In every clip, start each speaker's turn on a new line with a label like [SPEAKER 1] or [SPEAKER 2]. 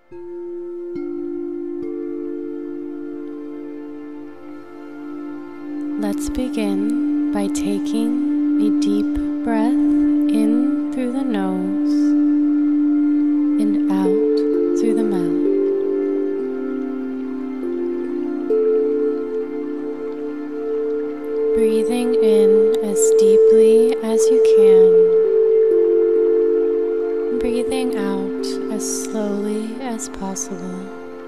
[SPEAKER 1] Let's begin by taking a deep breath in through the nose and out through the mouth. Breathing in as deeply as you can, breathing out as slowly as possible.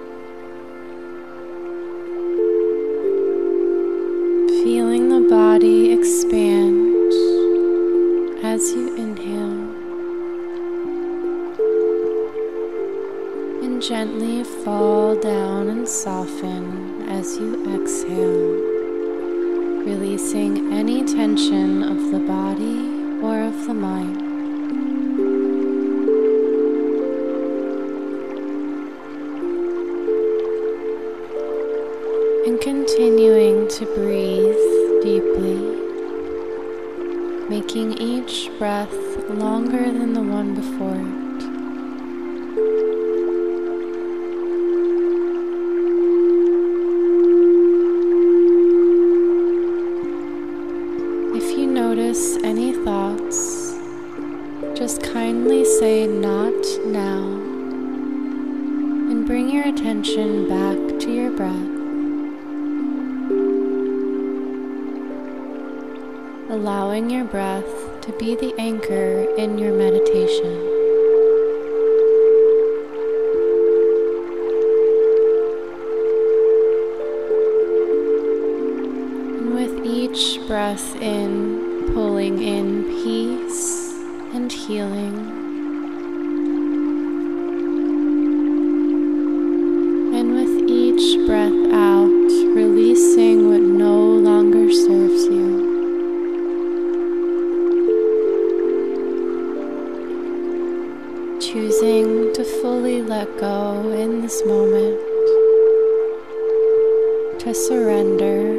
[SPEAKER 1] Feeling the body expand as you inhale, and gently fall down and soften as you exhale, releasing any tension of the body or of the mind. And continuing to breathe deeply, making each breath longer than the one before it. If you notice any thoughts, just kindly say "not now" and bring your attention back to your breath. Allowing your breath to be the anchor in your meditation. And with each breath in, pulling in peace and healing. And with each breath out, releasing what no longer serves you. Choosing to fully let go in this moment, to surrender,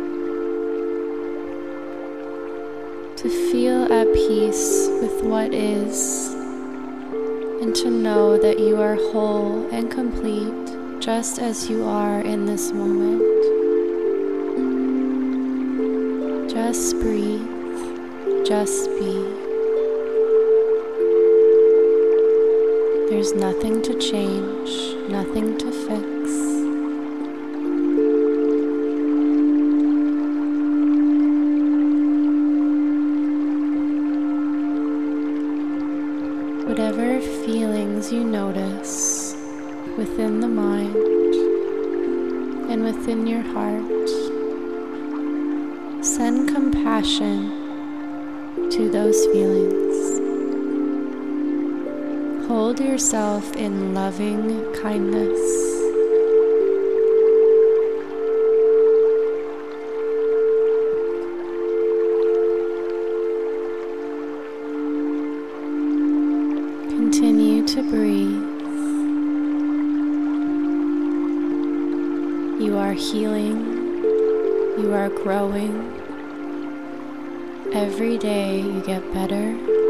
[SPEAKER 1] to feel at peace with what is, and to know that you are whole and complete just as you are in this moment. Just breathe, just be. There's nothing to change, nothing to fix. Whatever feelings you notice within the mind and within your heart, send compassion to those feelings. Hold yourself in loving kindness. Continue to breathe. You are healing. You are growing. Every day you get better